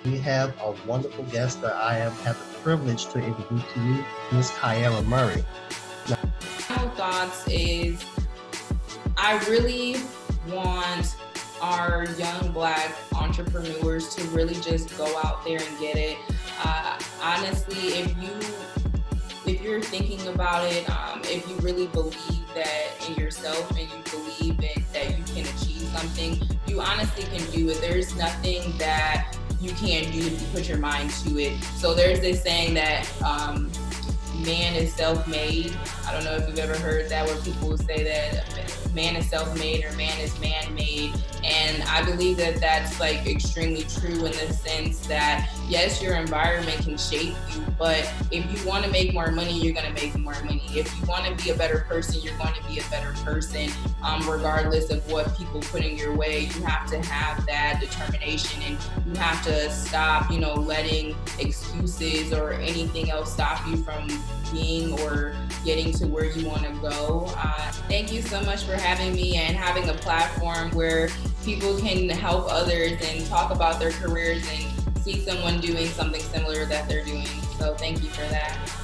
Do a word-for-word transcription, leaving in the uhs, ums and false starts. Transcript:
we have a wonderful guest that I am have the privilege to introduce to you, Miss Kiara Murray. Now, final thoughts is I really want our young Black entrepreneurs to really just go out there and get it. Uh, honestly, if you if you're thinking about it, um, if you really believe that in yourself and you believe in, that you can achieve something, you honestly can do it. There's nothing that you can't do if you put your mind to it. So there's this saying that um, man is self-made. I don't know if you've ever heard that, where people will say that man is self-made or man is man-made. And I believe that that's like extremely true in the sense that, yes, your environment can shape you, but if you want to make more money, you're going to make more money. If you want to be a better person, you're going to be a better person, um, regardless of what people put in your way. You have to have that determination, and you have to stop, you know, letting excuses or anything else stop you from being or getting to where you want to go. Uh, thank you so much for having me and having a platform where people can help others and talk about their careers and see someone doing something similar that they're doing. So thank you for that.